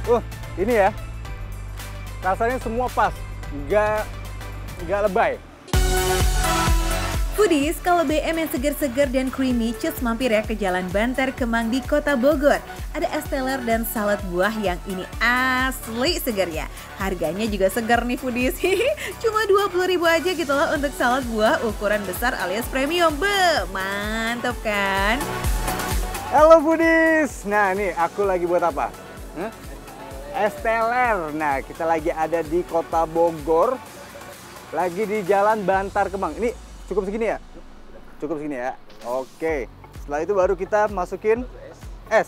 Ini ya, rasanya semua pas, nggak lebay. Foodies, kalau BM yang seger-seger dan creamy, cus mampir ya ke Jalan Bantar Kemang di Kota Bogor. Ada es teler dan salad buah yang ini asli segar ya. Harganya juga segar nih Foodies. Cuma 20.000 aja gitu loh untuk salad buah ukuran besar alias premium. Mantap kan? Halo Foodies, nah nih aku lagi buat apa? Es teler. Nah kita lagi ada di Kota Bogor, lagi di Jalan Bantar Kemang. Ini cukup segini ya? Cukup segini ya? Oke. Setelah itu baru kita masukin es.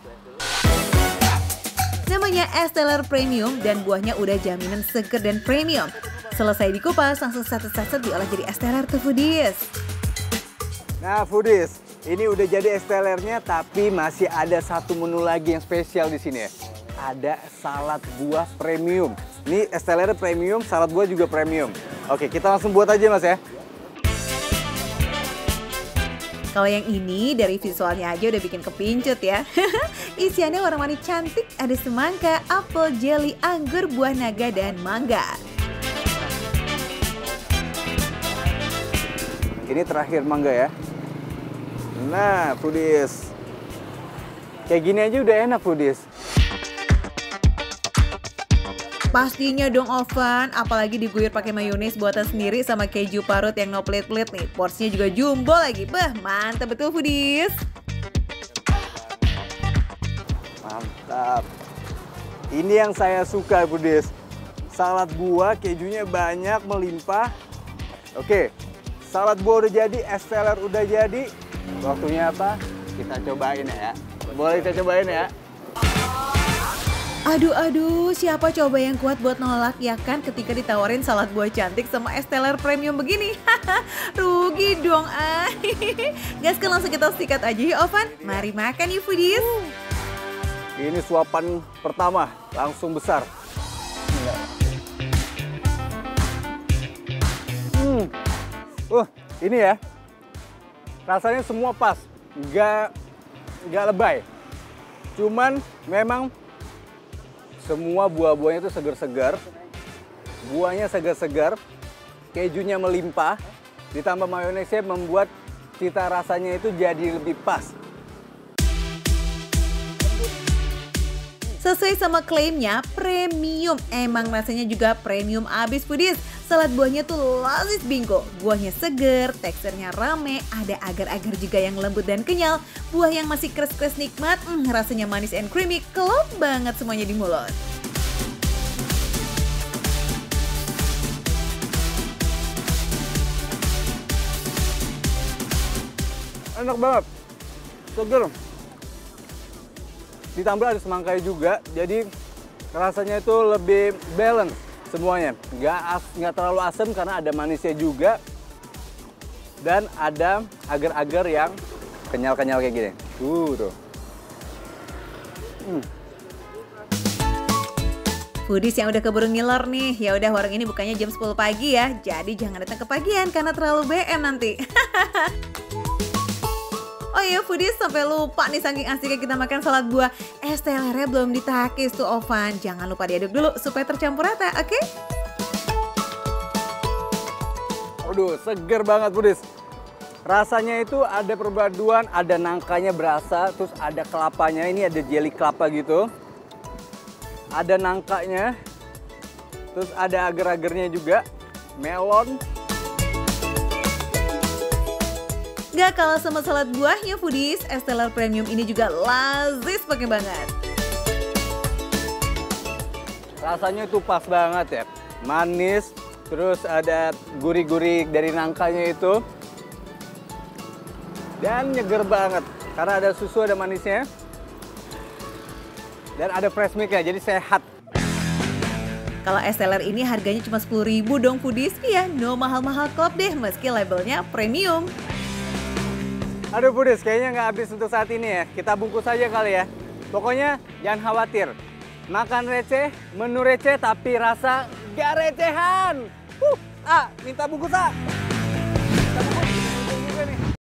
Namanya es teler premium dan buahnya udah jaminan seger dan premium. Selesai dikupas, langsung satu-satu diolah jadi es teler tuh Foodies. Nah Foodies, ini udah jadi es telernya, tapi masih ada satu menu lagi yang spesial di sini ya. Ada salad buah premium. Ini es telernya premium, salad buah juga premium. Oke, kita langsung buat aja Mas ya. Kalau yang ini dari visualnya aja udah bikin kepincut ya. Isiannya warna-warni cantik, ada semangka, apel, jelly, anggur, buah naga, dan mangga. Ini terakhir mangga ya. Nah Foodies, kayak gini aja udah enak Foodies. Pastinya dong Ovan, apalagi diguyur pakai mayones buatan sendiri sama keju parut yang no pelit-pelit nih. Porsinya juga jumbo lagi. Mantap betul Foodies. Mantap. Ini yang saya suka Foodies. Salad buah, kejunya banyak, melimpah. Oke, salad buah udah jadi, es teler udah jadi. Waktunya apa? Kita cobain ya. Boleh kita cobain ya? Aduh, siapa coba yang kuat buat nolak ya kan ketika ditawarin salad buah cantik sama es teler premium begini? Rugi dong Gaskan langsung kita sikat aja yuk Ovan. Mari makan yuk Foodies. Ini suapan pertama, langsung besar. Ini ya, rasanya semua pas, nggak lebay. Cuman memang semua buah-buahnya itu segar-segar, buahnya segar-segar, kejunya melimpah, ditambah mayonesnya membuat cita rasanya itu jadi lebih pas. Sesuai sama klaimnya, premium. Emang rasanya juga premium abis Foodies. Salad buahnya tuh lazis bingo. Buahnya seger, teksturnya rame, ada agar-agar juga yang lembut dan kenyal. Buah yang masih kres-kres nikmat, rasanya manis and creamy, klop banget semuanya di mulut. Enak banget, seger. Ditambah ada semangka juga, jadi rasanya itu lebih balance semuanya. Nggak terlalu asam karena ada manisnya juga. Dan ada agar-agar yang kenyal-kenyal kayak gini. Tuh. Foodies yang udah keburu ngiler nih, ya udah warung ini bukanya jam 10 pagi ya. Jadi jangan datang kepagian karena terlalu BM nanti. Oh iya Foodies, sampai lupa nih saking asiknya kita makan salad buah. Es telernya belum ditakis tuh Ovan. Jangan lupa diaduk dulu supaya tercampur rata, oke? Aduh, seger banget Foodies. Rasanya itu ada perpaduan, ada nangkanya berasa, terus ada kelapanya. Ini ada jelly kelapa gitu. Ada nangkanya, terus ada agar-agarnya juga, melon. Gak kalah sama salad buahnya Foodies, es teler premium ini juga lazis pakai banget. Rasanya tuh pas banget ya, manis, terus ada gurih-gurih dari nangkanya itu. Dan nyeger banget, karena ada susu, ada manisnya. Dan ada fresh milk-nya, jadi sehat. Kalau es teler ini harganya cuma 10.000 dong Foodies, ya no mahal-mahal klop deh meski labelnya premium. Aduh Foodies, kayaknya nggak habis untuk saat ini ya. Kita bungkus aja kali ya. Pokoknya jangan khawatir. Makan receh, menu receh tapi rasa gak recehan. Minta bungkus